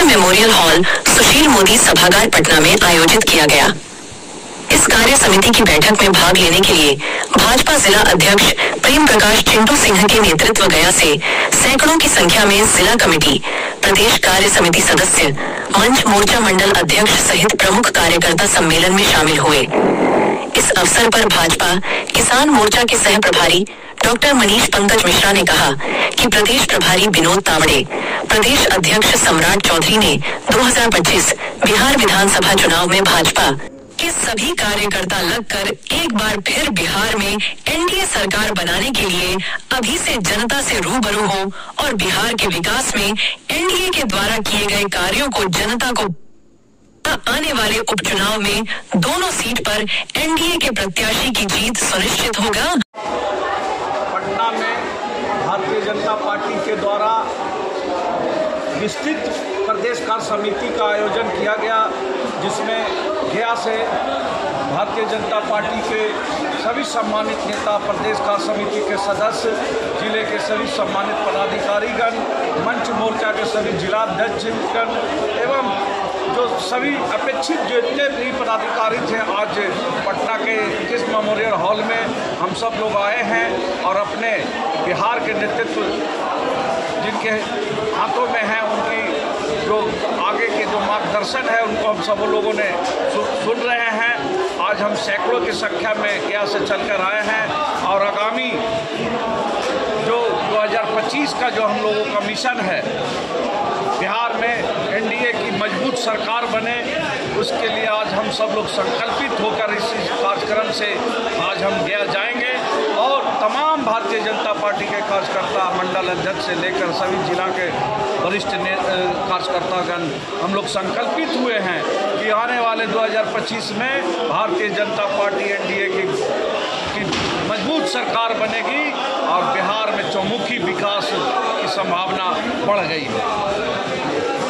Memorial hall Sushil Modi सभागार पटना में आयोजित किया गया। इस कार्य समिति की बैठक में भाग लेने के लिए भाजपा जिला अध्यक्ष प्रेम प्रकाश चिंटू सिंह के नेतृत्व गया से सैकड़ों की संख्या में जिला कमेटी, प्रदेश कार्य समिति सदस्य, मंच मोर्चा मंडल अध्यक्ष सहित प्रमुख कार्यकर्ता सम्मेलन में शामिल हुए। इस अवसर पर भाजपा किसान मोर्चा के सह प्रभारी डॉक्टर मनीष पंकज मिश्रा ने कहा कि प्रदेश प्रभारी विनोद तावड़े, प्रदेश अध्यक्ष सम्राट चौधरी ने 2025 बिहार विधानसभा चुनाव में भाजपा के सभी कार्यकर्ता लगकर एक बार फिर बिहार में एनडीए सरकार बनाने के लिए अभी से जनता से रूबरू हो और बिहार के विकास में एनडीए के द्वारा किए गए कार्यों को जनता को आने वाले उपचुनाव में दोनों सीट पर एनडीए के प्रत्याशी की जीत सुनिश्चित होगा। पटना में भारतीय जनता पार्टी के द्वारा विस्तृत प्रदेश कार्य समिति का आयोजन किया गया, जिसमें गया से भारतीय जनता पार्टी के सभी सम्मानित नेता, प्रदेश कार्य समिति के सदस्य, जिले के सभी सम्मानित पदाधिकारीगण, मंच मोर्चा के सभी जिलाध्यक्षगण एवं जो सभी अपेक्षित जितने भी पदाधिकारी थे, आज पटना के किस मेमोरियल हॉल में हम सब लोग आए हैं और अपने बिहार के नेतृत्व जिनके हाथों में है, उनकी जो आगे के जो मार्गदर्शन है उनको हम सब लोगों ने सुन रहे हैं। आज हम सैकड़ों की संख्या में गया से चलकर आए हैं और आगामी जो 2025 का जो हम लोगों का मिशन है, बिहार में एनडीए की मजबूत सरकार बने, उसके लिए आज हम सब लोग संकल्पित होकर इस कार्यक्रम से आज हम गया जाएंगे और तमाम भारतीय जनता पार्टी के कार्यकर्ता, मंडल अध्यक्ष से लेकर सभी जिला के वरिष्ठ कार्यकर्तागण हम लोग संकल्पित हुए हैं कि आने वाले 2025 में भारतीय जनता पार्टी एनडीए की मजबूत सरकार बनेगी और बिहार में चौमुखी विकास की संभावना बढ़ गई है।